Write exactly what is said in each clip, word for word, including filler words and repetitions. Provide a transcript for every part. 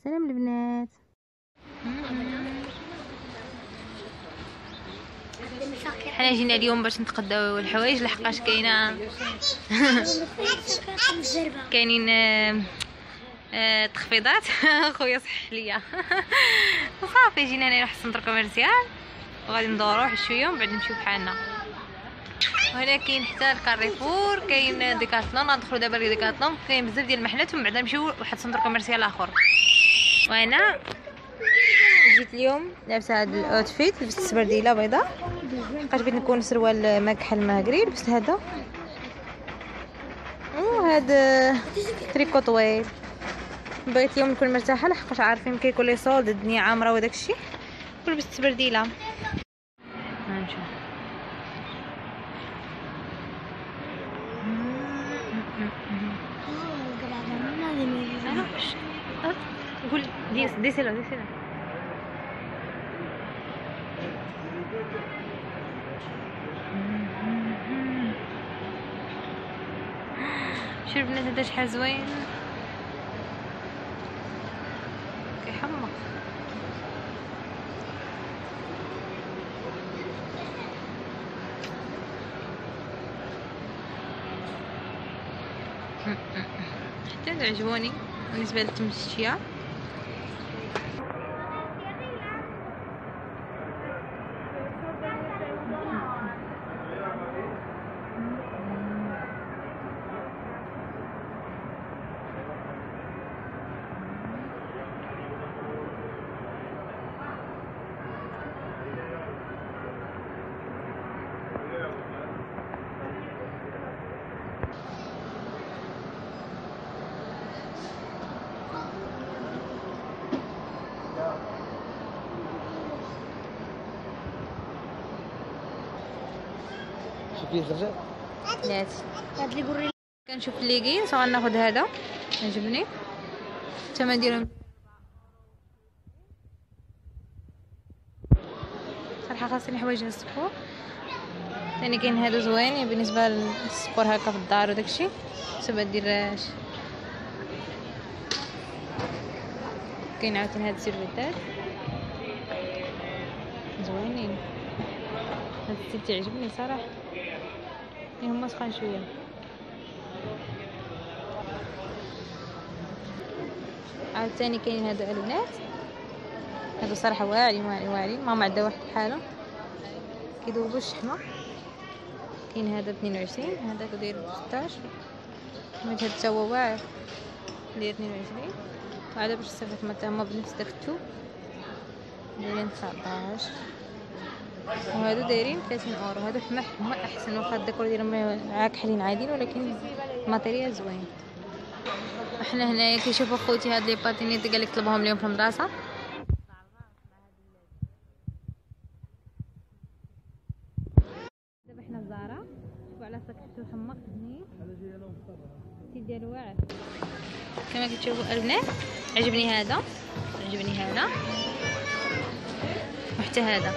سلام البنات. حنا جينا اليوم باش نتقداو الحوايج لحقاش كاينه كاينين آه تخفيضات. خويا صح ليا صافي جينا هنا نروح السنتر كوميرسيال وغادي ندورو واحد شويه ومن بعد نمشيو بحالنا. وهنا كاين حتى الكاريفور، كاين ديكاتلون، غندخلو دابا لديكاتلون، كاين بزاف ديال المحلات ومن بعد نمشيو لواحد السنتر كوميرسيال اخر. وانا جيت اليوم لابسه هاد الاوتفيت، لبست سبرديله بيضاء لحقاش بغيت نكون سروال ما كحل مهكري، لبست هذا وهذا تريكو طويل. بغيت اليوم نكون مرتاحه لحقاش عارفين كيكون لي صولد الدنيا عامره وداك الشيء، ولبست سبرديله. نشوف قول دي دي سيلا دي سيلا شوف البنات هذا شحال زوين كيحمق. حتى هذا عجبوني بالنسبه للتمشيه. شوفي الزرجات لا هاد لي بوري كنشوف الليغينز غناخذ هذا عجبني الثمن ديالهم صراحه. خاصني حوايج للسبور ثاني. كاين هادو زوين بالنسبه للسبور هكا في الدار وداكشي بسبب ديال كاين عاوتاني هاد السيرفيتات زوينين. هاد الستيل تعجبني صراحه، هما سخان شويه. عاوتاني كاين هادو البنات، هادو صراحه واعرين واعرين واعرين. ماما عندها واحد بحالهم كيذوبوا الشحمه. كاين هذا اثنين وعشرين، هذاك داير ستاش، كيما هاد حتى هو واعر داير اثنين وعشرين. وعاد باش الصيفط متا هما بنفس داك التوب دايرين تسعطاش، وهادو دايرين ثلاثين اورو. هادو حما هما احسن، واخا الديكور ديالهم عاكحلين عاديين ولكن الماتيريال زوين. احنا هنايا كيشوفوا خوتي هاد لي باتينيت قال لك طلبهم اليوم في المدرسه. دابا حنا في زهره، شوفوا على ساكتو حمق زوين، السيد ديالو واعر كما كتشوفوا البنات. عجبني هذا، عجبني هذا، وحتى هذا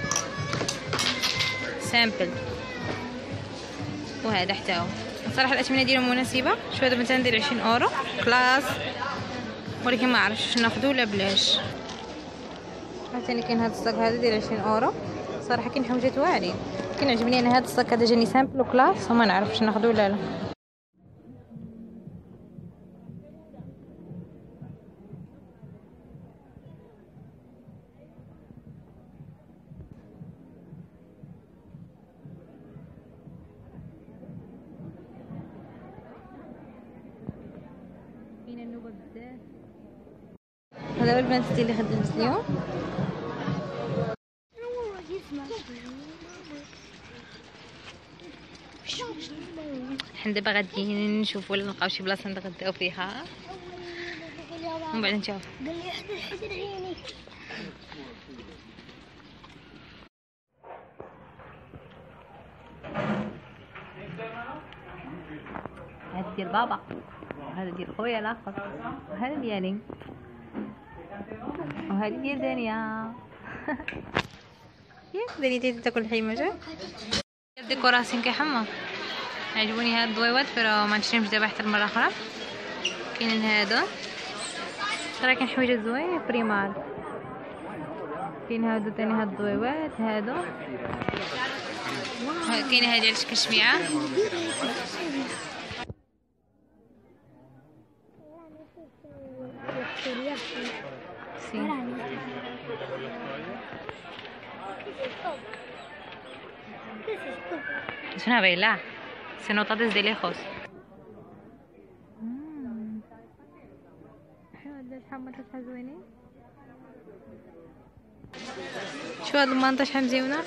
سامبل، وهذا حتى هو. صراحه الاثمنه ديالهم مناسبه. شوف هذا مثلا ديال عشرين اورو كلاس، ولكن ما عرفتش ناخذو ولا بلاش. عاوتاني كاين هذا الصاك هذا ديال عشرين اورو. صراحه كاين حويجات واعرين. كاين عجبني انا هذا الصاك هذا جاني سامبل وكلاس وما نعرفش ناخذو ولا لا. هذا هو البنات اللي خدمت اليوم. حنا دابا غاديين نشوفوا ولا نلقاو شي بلاصه نتغداو فيها ومن بعد نشوف. هذا ديال بابا، هذا ديال خويا الاخر، وهذا ديالي، وهذه ديال دنيا. ياك دنيا تيجي تاكل الحيمه. الديكوراسيون كيحمر، عجبوني هاد الضويوات، فرا ما نشريهمش دابا حتى المره اخرى. كاينين هادو راه كاين حوايج زوينين بريمار. كاين هادو تاني هاد الضويوات هادو، كاين هادي على شكل شميعه. Sí. Es una vela. Se nota desde lejos. شو هاد المنطقة شحال مزيونة.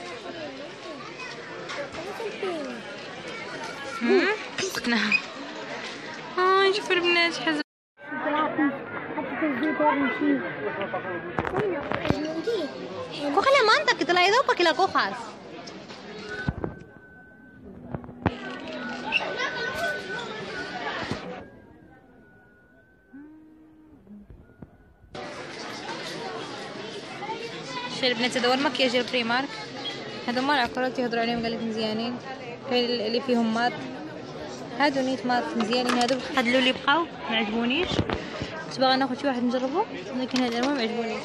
سقناها. اه شوفوا البنات شحال coge la manta que te la he dado para que la cojas. شوفوا البنات هذا هو المكياج ديال بريمارك. هادو هما العقارات يهضروا عليهم قالك مزيانين، كاين اللي فيهم مات، هادو نيت مات مزيانين. هادو هادو اللي بقاو ما عجبونيش، كنت باغا ناخذ شي واحد نجربو ولكن هذا ما عجبونيش.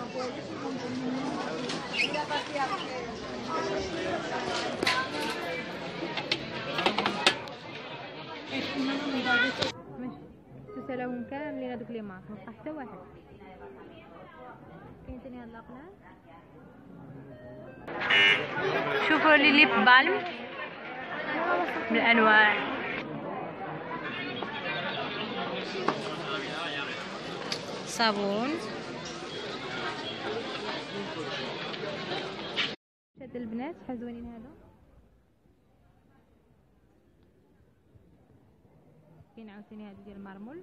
سلاهم كاملين هذوك لي مارك، مبقى حتى واحد. كاين ثاني هاد الاقلام، شوفوا لي ليب بالم بالانواع. صابون هاد البنات شحال زوينين هادو. كاين عاوتاني هادو ديال المرمول،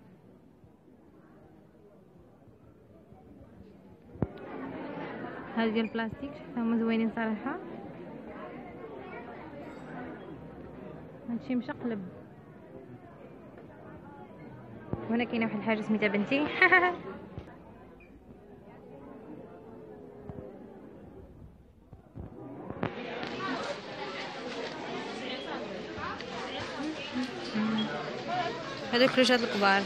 هادو ديال البلاستيك حتى هما زوينين صراحه. هادشي مشقلب. وهنا كاينه واحد الحاجه سميتها بنتي. هذوك الكروشات الكبار.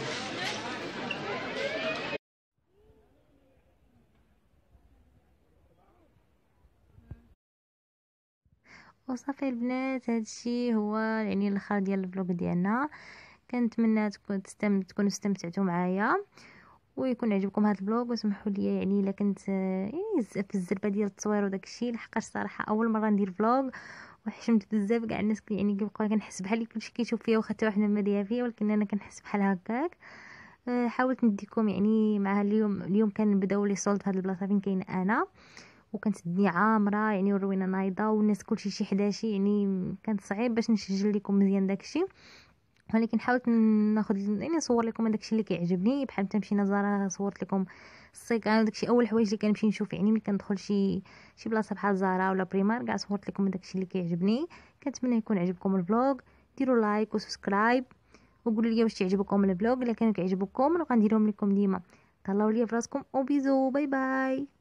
وصافي البنات هادشي هو يعني الاخر ديال الفلوق ديالنا. كنتمنى تكون تستمتعوا تكونوا استمتعتوا معايا ويكون عجبكم هذا الفلوق. وسمحوا لي يعني الا كنت يعني في الزربه ديال التصوير وداك الشيء، لحقاش صراحه اول مره ندير فلوق وحشمت بزاف كاع الناس يعني كيبقاو كنحس بحال كلشي كيشوف فيا واخا حتى واحد ما داير فيا، ولكن انا كنحس بحال هكاك. أه حاولت نديكم يعني مع اليوم. اليوم كنبداو لي سولد هاد البلاصه فين كاين انا، وكانت الدنيا عامره يعني والروينه نايضه والناس كلشي شي حداشي، يعني كانت صعيب باش نسجل لكم مزيان داكشي. ولكن حاولت ناخذ يعني نصور لكم داكشي اللي كيعجبني. بحال متى مشينا زهره صورت لكم السيكان داكشي اول حوايج اللي كنمشي نشوف يعني ملي كندخل شي شي بلاصه بحال زهره ولا بريمار كاع صورت لكم داكشي اللي كيعجبني. كنتمنى يكون عجبكم الفلوق. ديروا لايك وسبسكرايب وقولوا لي واش تعجبكم الفلوق. الا كانوا كيعجبوكم راه غنديرهم لكم ديما. تهلاو ليا فراسكم وبيزو. باي باي.